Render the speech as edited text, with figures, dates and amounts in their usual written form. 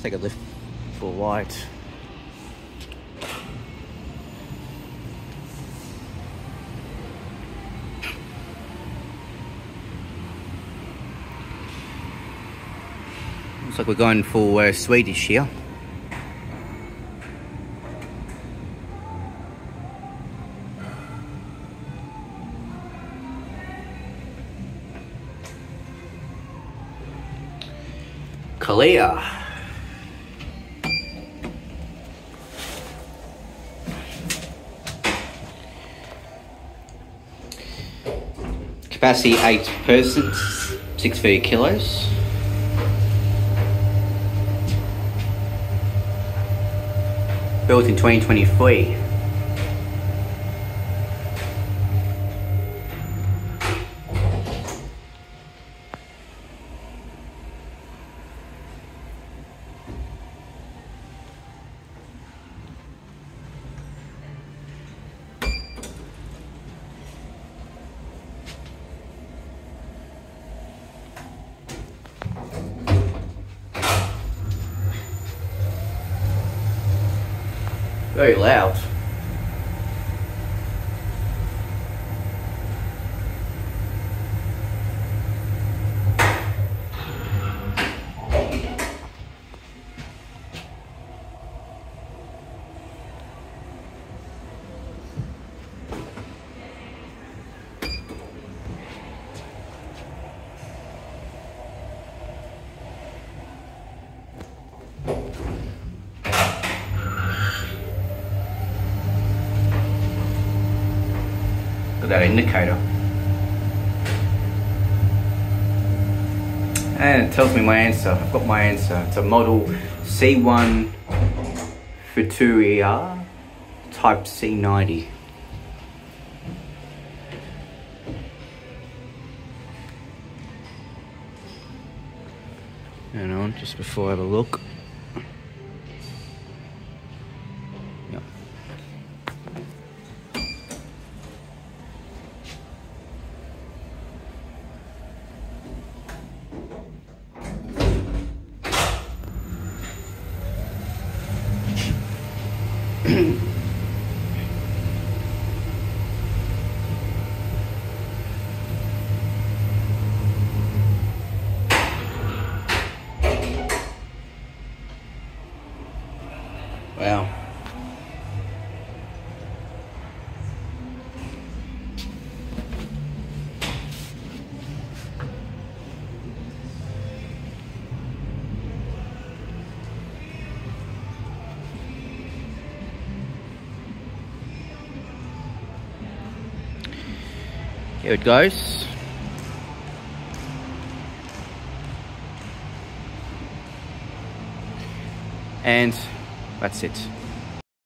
take a lift for white. Looks like we're going for Swedish here. Clear. Capacity 8 persons, 6 kilos. Built in 2023. Very loud. That indicator, and it tells me my answer. I've got my answer. It's a model C1 Futuria Type C90. Hang on, just before I have a look. Yep. Wow. Here it goes. And that's it.